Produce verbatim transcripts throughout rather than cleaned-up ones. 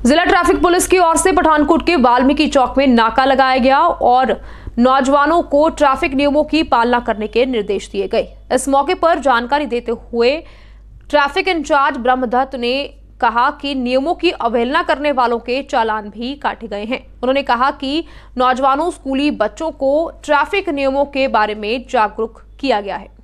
जिला traffic police की ओर से पठानकोट के वाल्मीकि चौक में नाका लगाया गया और नौजवानों को ट्रैफिक नियमों की पालना करने के निर्देश दिए गए। इस मौके पर जानकारी देते हुए ट्रैफिक इंचार्ज ब्रह्मदत्त ने कहा कि नियमों की अवहेलना करने वालों के चालान भी काटे गए हैं। उन्होंने कहा कि नौजवानों, स्कूली बच्चों को ट्रैफिक नियमों के बारे में जागरूक किया गया है।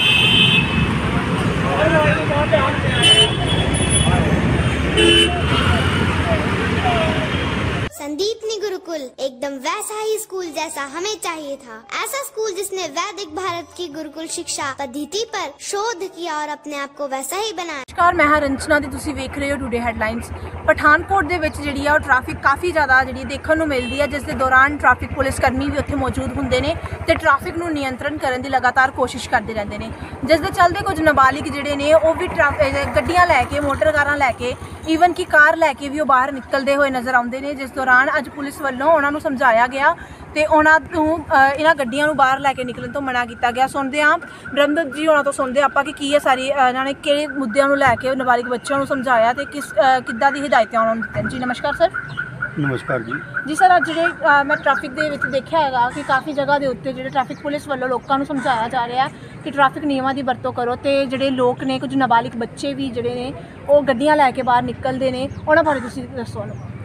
संदीपनी गुरुकुल एकदम वैसा ही स्कूल जैसा हमें चाहिए था। ऐसा स्कूल जिसने वैदिक भारत की गुरुकुल शिक्षा पद्धति पर शोध किया और अपने आप को वैसा ही बनाया। नमस्कार, मैं हां रंजना ते तुसी वेख रहे हो टुडे हेडलाइंस। पठानकोट दे विच जिहड़ी आ ट्रैफिक काफ़ी ज़्यादा जिहड़ी देखण नूं मिलदी है, जिस दे दौरान ट्रैफिक पुलिस कर्मी भी उत्थे मौजूद हुंदे ने ते ट्रैफिक नूं नियंत्रण करन दी लगातार कोशिश करदे रहिंदे ने, जिस दे चलदे कुछ नाबालिग जिहड़े ने ओह भी गड्डियां लैके, मोटर कारां लैके, ईवन की कार लैके भी बाहर निकलते हुए नज़र आउंदे ने। जिस दौरान अज पुलिस वालों उन्हां नूं समझाया गया ते उन्हां नूं इन्हां गड्डियां नूं बाहर लैके निकलण तो मना किया गया। सुनते हाँ ब्रह्मदत्त जी होना तो सुनते आपां कि की है सारी इन्हां ने किहड़े मुद्दਿਆਂ ਨੂੰ लैके नाबालिग बच्चों ਨੂੰ समझाया ते किस किद्दां दी हिदायतां उन्हां नूं दित्तियां। जी नमस्कार सर। नमस्कार जी। जी सर, अज जिहड़े मैं ट्रैफिक दे विच देखिया हैगा कि काफ़ी जगह के उत्ते जिहड़े ट्रैफिक पुलिस वालों लोकां नूं समझाया जा रहा है कि ट्रैफिक नियमां दी वरतों करो ते जिहड़े लोग ने कुछ नाबालिग बच्चे भी जिहड़े ने वो गड्डियां लैके बाहर निकलते हैं, उन्हां बारे तुसीं दस्सो।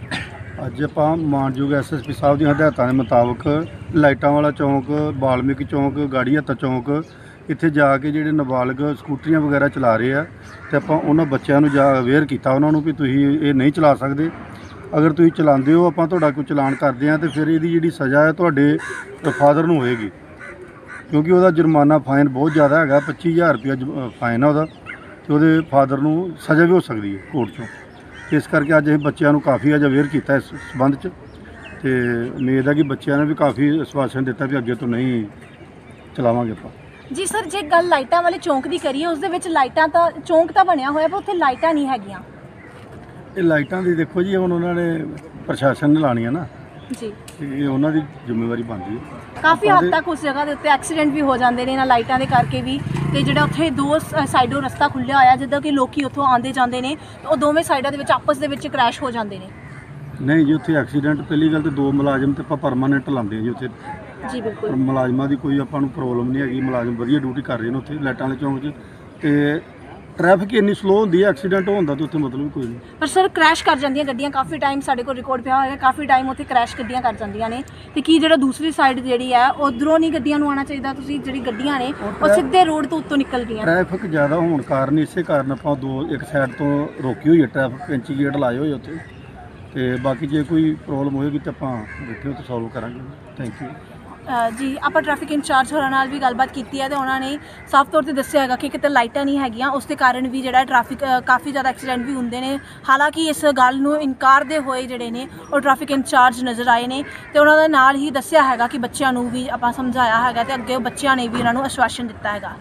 अज आपां मानयोग एस एस पी साहब दी हदायतां दे मुताबक लाइटां वाला चौंक, वाल्मीकि चौंक, गाड़ी हत्ता चौंक इत्थे जाके जिहड़े नाबालिग स्कूटरियां वगैरह चला रहे हैं ते आपां उन्हां बच्चों नूं जा अवेयर कीता उन्हां नूं भी तुसीं ये नहीं चला सकते। अगर तुसीं चलाते हो आपां तुहाडा कोई चलान करदे हां ते फिर इहदी जिहड़ी सज़ा है तुहाडे फादर नूं होएगी, क्योंकि उहदा जुर्माना फाइन बहुत ज़्यादा है, पच्ची हज़ार रुपया फाइन है उहदा ते उहदे फादर नूं सज़ा भी हो सकती है कोर्ट चों। इस करके अज असीं बच्चों नूं काफ़ी अज अवेयर किया इस संबंध च ते उम्मीद है कि बच्चों ने भी काफ़ी आश्वासन दिता भी अगे तो नहीं चलावांगे आपां। जी सर, जे गल लाइटां वाले चौंक की करिए उस दे विच लाइटां तां चौंक तां बनिया होया पर उत्थे लाइटां नहीं हैगियां। ये लाइटां दी देखो जी हुण उन्होंने प्रशासन ने लानी है ना जी, ये उन्होंने जिम्मेवारी बनती है। काफ़ी हद तक उस जगह के उत्ते एक्सीडेंट भी हो जाते हैं इन्हां लाइटां दे करके भी ते जिहड़ा उत्थे दो साइडों रस्ता खुल्लिया होया जिद्दां कि लोग उत्थों आते जाते हैं तो वो दोवें साइडों के आपस के क्रैश हो जाते हैं। नहीं जी, उत्थे एक्सीडेंट पहली गल तो दो मुलाजम तो आपां परमानेंट लाते हैं जी उत्थे। जी बिल्कुल, मुलाजमान की कोई आपां नूं प्रॉब्लम नहीं हैगी, मुलाजम वधिया ड्यूटी कर रहे हैं उत्थे लाइटां वाले चौंक च ते ट्रैफिक इन्नी स्लो होंदी है, एक्सीडेंट होंदा तो उत्थे मतलब कोई नहीं। पर सर क्रैश कर जांदियां गड्डियां, काफ़ी टाइम साडे कोल रिकॉर्ड पिया होया, काफ़ी टाइम उत्थे क्रैश गड्डियां कर जांदियां ने ते की जिहड़ा दूसरी साइड जिहड़ी है उधरों नहीं गड्डियां नूं आना चाहिए, तुसीं जिहड़ी गड्डियां ने वो सीधे रोड तो उत्तों निकल गईयां। ट्रैफिक ज़्यादा होने कारण इसे कारण आपां दो एक साइड तो रोकी हुई है, ट्रैफिक पेंची गेट लाए हुए उत्थे ते बाकी जे कोई प्रॉब्लम होएगी तो आपां बैठे तो सॉल्व करांगे। Thank you ji. आप ट्रैफिक इंचार्ज होਰਾਂ ਨਾਲ भी गलबात की है तो उन्होंने साफ तौर पर दस्सिया है कि कितने लाइटां नहीं हैगियां, उस दे कारण भी जिहड़ा ट्रैफिक काफ़ी ज़्यादा एक्सीडेंट भी होंदे ने। हालांकि इस गल नूं इनकार दे होए जिहड़े ने और ट्रैफिक इंचार्ज नज़र आए ने ते उन्हां दे नाल ही दस्सिया हैगा कि बच्चों नूं भी आपां समझाया हैगा ते अगे बच्चों ने भी उन्हां नूं आश्वासन दिता हैगा।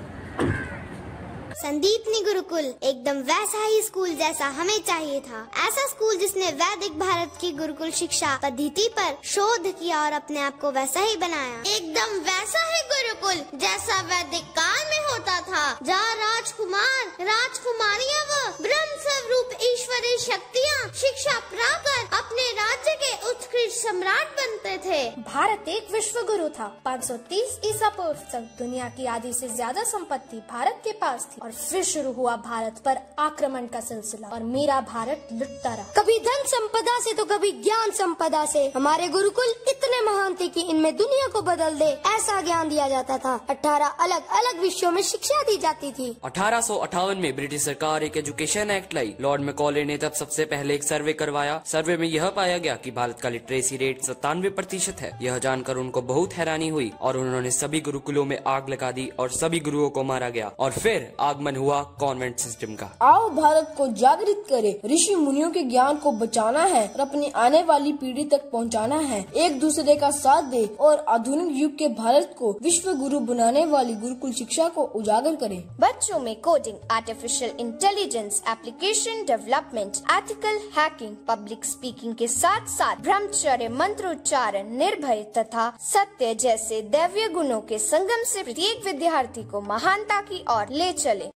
संदीपनी गुरुकुल एकदम वैसा ही स्कूल जैसा हमें चाहिए था। ऐसा स्कूल जिसने वैदिक भारत की गुरुकुल शिक्षा पद्धति पर शोध किया और अपने आप को वैसा ही बनाया। एकदम वैसा ही गुरुकुल जैसा वैदिक काल में होता था, जहाँ राजकुमार, राजकुमारियाँ व ब्रह्म स्वरूप ईश्वरीय शक्तियाँ शिक्षा प्राप्त कर अपने राज्य के उत्कृष्ट सम्राट बनते थे। भारत एक विश्व गुरु था। पाँच सौ तीस ईसा पूर्व तक दुनिया की आधी से ज्यादा संपत्ति भारत के पास थी और फिर शुरू हुआ भारत पर आक्रमण का सिलसिला और मेरा भारत लुटता रहा, कभी धन संपदा से तो कभी ज्ञान संपदा से। हमारे गुरुकुल इतने महान थे कि इनमें दुनिया को बदल दे ऐसा ज्ञान दिया जाता था। अठारह अलग अलग विषयों में शिक्षा दी जाती थी। अठारह सौ अट्ठावन में ब्रिटिश सरकार एक एजुकेशन एक्ट लाई। लॉर्ड मैकॉले ने तब सबसे पहले एक सर्वे करवाया। सर्वे में यह पाया गया कि भारत का लिटरेसी रेट सत्तानवे प्रतिशत है। यह जानकर उनको बहुत हैरानी हुई और उन्होंने सभी गुरुकुलों में आग लगा दी और सभी गुरुओं को मारा गया और फिर आगमन हुआ कॉन्वेंट सिस्टम का। आओ भारत को जागृत करें, ऋषि मुनियों के ज्ञान को बचाना है और अपनी आने वाली पीढ़ी तक पहुंचाना है। एक दूसरे का साथ दे और आधुनिक युग के भारत को विश्व गुरु बनाने वाली गुरुकुल शिक्षा को उजागर करें। बच्चों में coding, artificial intelligence, application development, ethical hacking, public speaking के साथ साथ ब्रह्मचर्य, मंत्रोच्चारण, निर्भय तथा सत्य जैसे दैवीय गुणों के संगम से प्रत्येक विद्यार्थी को महानता की ओर ले चले।